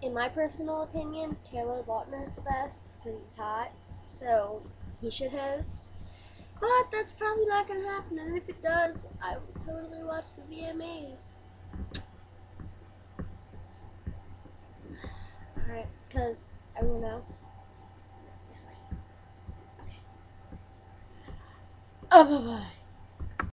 in my personal opinion, Taylor Lautner's the best because he's hot, so he should host. But that's probably not going to happen, and if it does, I will totally watch the VMAs. Alright, because everyone else is like, okay. Oh, bye-bye.